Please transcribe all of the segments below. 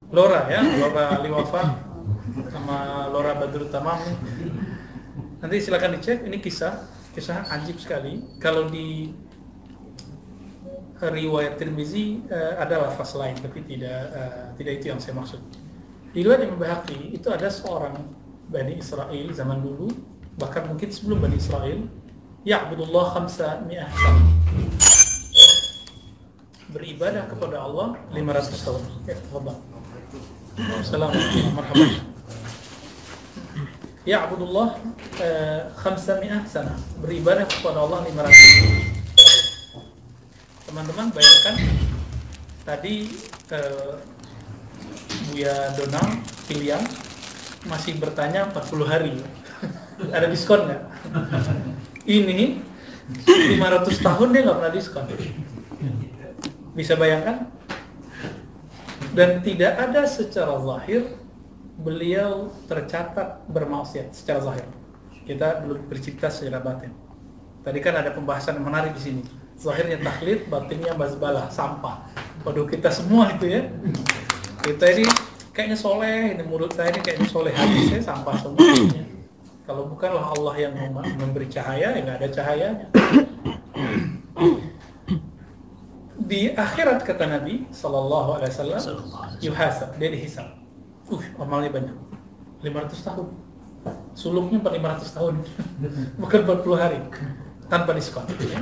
Lora ya, Lora Liwafa sama Lora Badrut Tamam. Nanti silakan dicek, ini kisah ajib sekali. Kalau di riwayat Tirmizi ada lafaz lain, tapi tidak itu yang saya maksud. Di riwayat Imam Baihaqi itu ada seorang Bani Israel zaman dulu, bahkan mungkin sebelum Bani Israel, ya'budullah 500 sana, beribadah kepada Allah 500 tahun. Ya, tafadhal. Assalamualaikum warahmatullahi wabarakatuh. Ya'budullah 500 sana, beribadah kepada Allah 500 tahun. Teman-teman bayangkan tadi Buya Donald Piliang masih bertanya 40 hari. Ada diskon nggak? Ini 500 tahun dia nggak pernah diskon. Bisa bayangkan? Dan tidak ada secara zahir beliau tercatat bermaksiat secara zahir. Kita belum bercipta secara batin. Tadi kan ada pembahasan menarik di sini. Zahirnya taklid, batinnya bazbalah, sampah. Waduh, kita semua itu ya. Kita ini kayaknya soleh, ini mulut saya ini kayaknya soleh, hati saya sampah semuanya. Kalau bukanlah Allah yang memberi cahaya, ya nggak ada cahayanya. Di akhirat kata Nabi Sallallahu Alaihi Wasallam, yuhasab, dia dihisab. Amalnya banyak, 500 tahun. Suluknya 500 tahun, bukan 40 hari, tanpa diskon.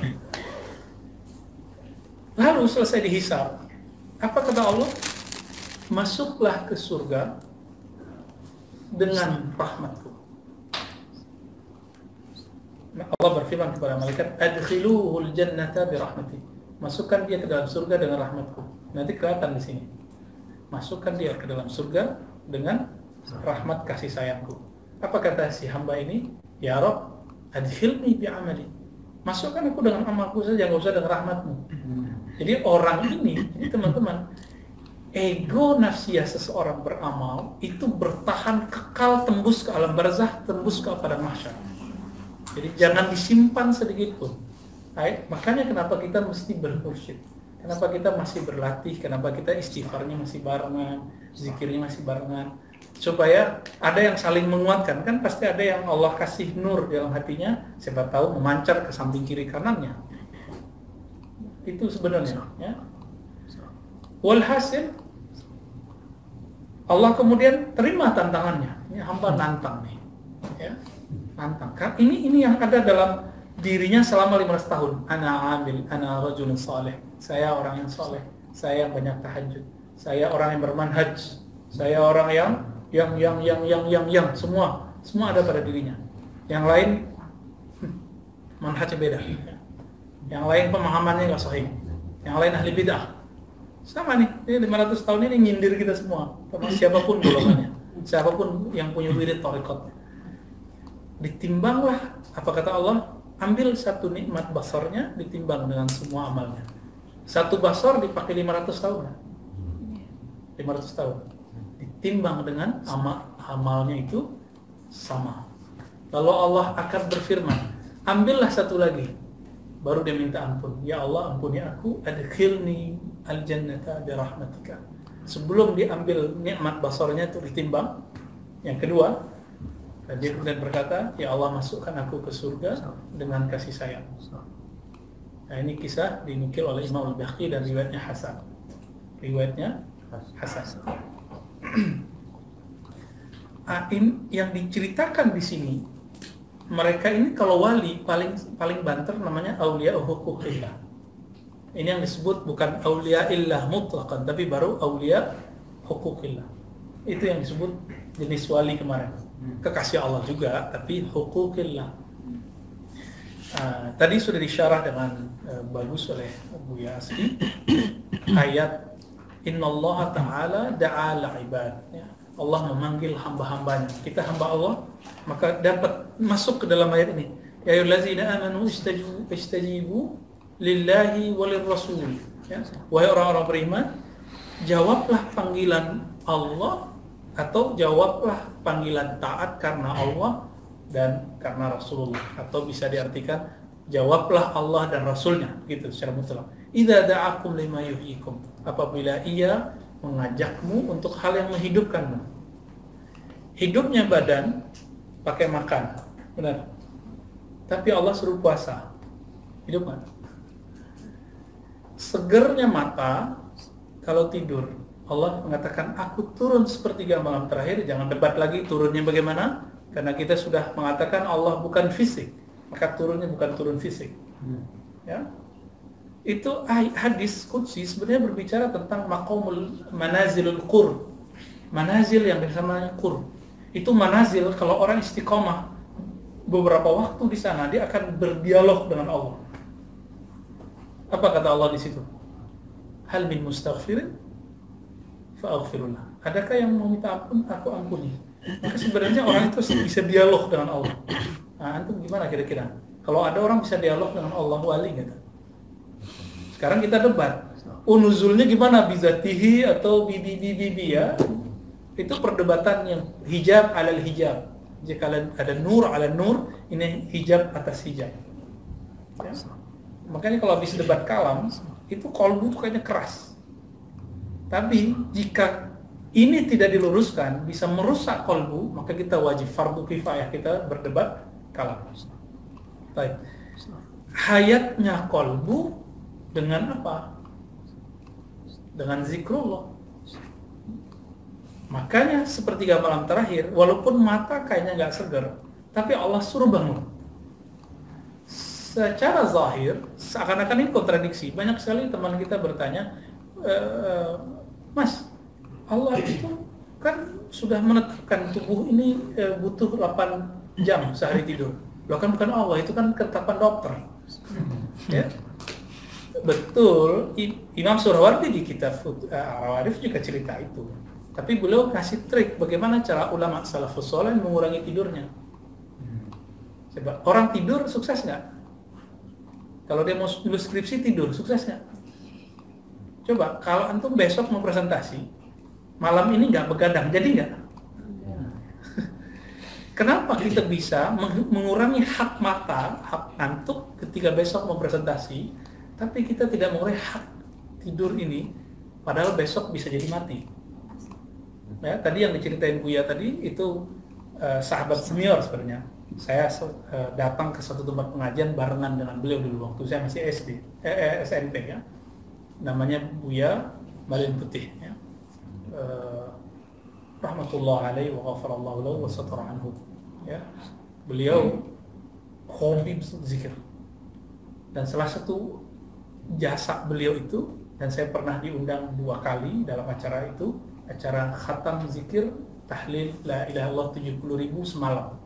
Lalu selesai dihisab, apa kata Allah? Masuklah ke surga dengan rahmatku. Allah berfirman kepada malaikat, adkhiluhul jannata bi rahmati. Masukkan dia ke dalam surga dengan rahmatku. Nanti kelihatan di sini. Masukkan dia ke dalam surga dengan rahmat kasih sayangku. Apa kata si hamba ini? Ya Rabb, adkhilni bi amali. Masukkan aku dengan amalku saja, enggak usah dengan rahmatmu. Jadi orang ini teman-teman, ego nafsiyah seseorang beramal itu bertahan kekal tembus ke alam barzah, tembus ke padang mahsyar. Jadi jangan disimpan sedikit pun. Makanya kenapa kita mesti bermursyid, kenapa kita masih berlatih, kenapa kita istighfarnya masih barengan, zikirnya masih barengan, supaya ada yang saling menguatkan. Kan pasti ada yang Allah kasih nur dalam hatinya, siapa tahu memancar ke samping kiri kanannya. Itu sebenarnya ya. Walhasil Allah kemudian terima tantangannya. Ini hamba nantang nih. Ya. Nantang. Ini yang ada dalam dirinya selama 15 tahun. Ana amil, ana rajulun saleh. Saya orang yang saleh. Saya banyak tahajud. Saya orang yang bermanhaj. Saya orang yang semua ada pada dirinya. Yang lain manhajnya beda. Yang lain pemahamannya nggak sahih. Yang lain ahli bid'ah. Sama nih, ini 500 tahun ini nyindir kita semua. Siapapun golongannya, siapapun yang punya wirid thariqat. Ditimbanglah, apa kata Allah? Ambil satu nikmat basarnya, ditimbang dengan semua amalnya. Satu basar dipakai 500 tahun. 500 tahun. Ditimbang dengan amalnya itu sama. Lalu Allah akan berfirman, ambillah satu lagi. Baru dia minta ampun. Ya Allah, ampuni aku, adkhilni al-jannata bi rahmatika. Sebelum diambil nikmat basarnya itu ditimbang. Yang kedua, dia kemudian berkata, ya Allah, masukkan aku ke surga dengan kasih sayang. Nah, ini kisah dinukil oleh Imam Al-Baihaqi dan riwayatnya hasan. Riwayatnya hasan. Yang diceritakan di sini, mereka ini kalau wali paling banter namanya aulia huquqillah. Ini yang disebut bukan aulia illah mutlaqan, tapi baru aulia huquqillah. Itu yang disebut jenis wali kemarin. Kekasih Allah juga, tapi huquqillah. Tadi sudah disyarah dengan bagus oleh Buya Asfi ayat innallaha ta'ala da'ala ibad. Allah memanggil hamba-hambanya. Kita hamba Allah, maka dapat masuk ke dalam ayat ini. Ya ayyuhallazina amanu istajibu lillahi walir rasul. Ya. Wahai orang-orang beriman, jawablah panggilan Allah atau jawablah panggilan taat karena Allah dan karena Rasulullah, atau bisa diartikan jawablah Allah dan Rasulnya, gitu secara mutlak. Idza da'akum lima yuhyikum, apabila ia mengajakmu untuk hal yang menghidupkanmu. Hidupnya badan pakai makan, benar. Tapi Allah suruh puasa, hidup kan? Segernya mata kalau tidur. Allah mengatakan, aku turun sepertiga malam terakhir. Jangan debat lagi turunnya bagaimana, karena kita sudah mengatakan Allah bukan fisik, maka turunnya bukan turun fisik. Ya, itu hadis qudsi sebenarnya berbicara tentang maqamul manazilul qurb, manazil yang disamakan qurb. Itu manazil kalau orang istiqomah beberapa waktu di sana, dia akan berdialog dengan Allah. Apa kata Allah di situ? Hal min mustaghfirin fa'aghfirullah. Adakah yang mau minta ampun, aku ampuni. Maka sebenarnya orang itu bisa dialog dengan Allah. Nah, antum gimana kira-kira? Kalau ada orang bisa dialog dengan Allah, wali gitu. Sekarang kita debat. Nuzulnya gimana? Bizatihi atau bibi ya? Itu perdebatan yang hijab alal hijab. Jika ada nur ala nur, ini hijab atas hijab. Ya? Makanya kalau habis debat kalam, itu kolbu itu kayaknya keras. Tapi jika ini tidak diluruskan, bisa merusak kolbu, maka kita wajib fardu kifayah kita berdebat kalam. Baik. Hayatnya kolbu dengan apa? Dengan zikrullah. Makanya sepertiga malam terakhir, walaupun mata kayaknya nggak segar, tapi Allah suruh bangun. Secara zahir, seakan-akan ini kontradiksi. Banyak sekali teman kita bertanya, Mas, Allah itu kan sudah menetapkan tubuh ini butuh 8 jam sehari tidur. Loh kan bukan Allah, itu kan ketetapan dokter. Ya? Betul, Imam Surawardi di kitab Al-Arif juga cerita itu. Tapi beliau kasih trik bagaimana cara ulama salafus saleh mengurangi tidurnya. Coba, orang tidur sukses nggak? Kalau dia mau nulis skripsi tidur, sukses nggak? Coba, kalau antum besok mau presentasi, malam ini nggak begadang, jadi nggak? Kenapa kita bisa mengurangi hak mata, hak ngantuk ketika besok mau presentasi, tapi kita tidak mengurangi hak tidur ini, padahal besok bisa jadi mati. Ya, tadi yang diceritain Buya tadi itu sahabat senior sebenarnya. Saya datang ke satu tempat pengajian barengan dengan beliau dulu waktu saya masih SMP ya. Namanya Buya Malin Putih ya. Rahmatullah alaihi wa ghafarallahu lahu wa satara anhu. Ya. Beliau hobi zikir. Dan salah satu jasa beliau itu, dan saya pernah diundang 2 kali dalam acara itu, acara khatam zikir tahlil la ilaha illallah 70.000 semalam.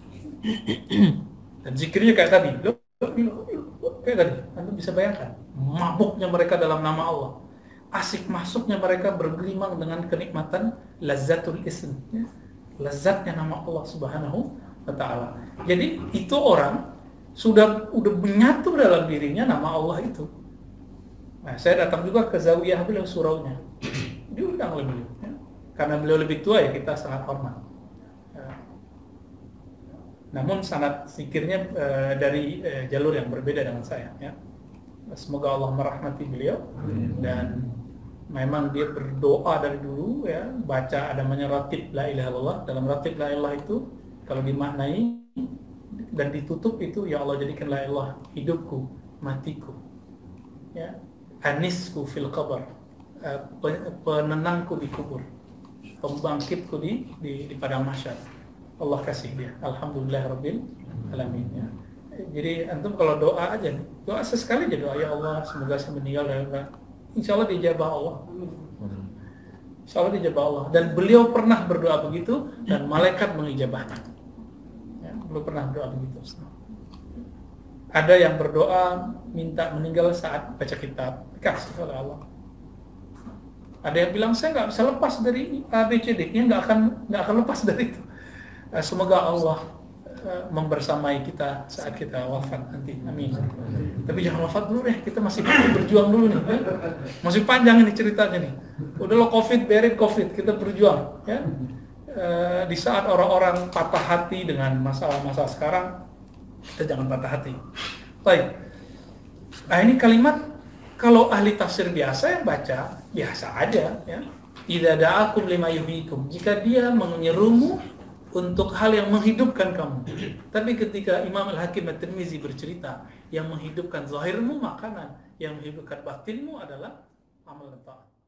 Dan zikirnya kayak tadi, kayak tadi, Anda bisa bayangkan mabuknya mereka dalam nama Allah, asik masuknya mereka bergelimang dengan kenikmatan lazzatul ism, ya? Lazatnya nama Allah Subhanahu wa Ta'ala. Jadi itu orang sudah menyatu dalam dirinya nama Allah itu. Nah, saya datang juga ke zawiyah beliau, suraunya diundang oleh beliau ya. Karena beliau lebih tua ya, kita sangat hormat ya. Namun sangat zikirnya dari jalur yang berbeda dengan saya ya. Semoga Allah merahmati beliau. Dan memang dia berdoa dari dulu ya, baca ada namanya ratib la ilaha illallah. Dalam ratib la ilaha itu kalau dimaknai dan ditutup itu, ya Allah jadikan la ilaha hidupku, matiku ya, anisku fil qabr, penenangku di kubur, pembangkitku di padang mahsyar. Allah kasih dia. Alhamdulillahirabbil alamin ya. Jadi antum kalau doa aja nih, doa sesekali aja doa, ya Allah semoga saya meninggal dalam, insya Allah dijabah Allah. Insya Allah dijabah Allah. Dan beliau pernah berdoa begitu dan malaikat mengijabahnya. Ya, beliau pernah berdoa begitu. Ada yang berdoa minta meninggal saat baca kitab, dikasih oleh Allah. Ada yang bilang saya nggak bisa lepas dari A, B, C, D, nggak akan lepas dari itu. Semoga Allah membersamai kita saat kita wafat nanti, amin. Tapi jangan wafat dulu deh, kita masih berjuang dulu nih, ya? Masih panjang ini ceritanya nih. Udah lo COVID, berin COVID, kita berjuang, ya. Di saat orang-orang patah hati dengan masalah-masalah sekarang, kita jangan patah hati. Baik. Nah ini kalimat kalau ahli tafsir biasa yang baca biasa aja, ya. idza da'akum lima yuhyikum, jika dia menyerumu untuk hal yang menghidupkan kamu. Tapi ketika Imam Al-Hakim At-Tirmizi bercerita, yang menghidupkan zahirmu makanan, yang menghidupkan batinmu adalah amal dan taat.